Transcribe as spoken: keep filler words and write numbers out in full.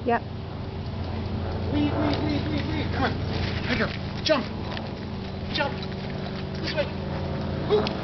Yep. Lead, lead, lead, lead, lead. Come on. Here you go. Jump. Jump. This way. Ooh.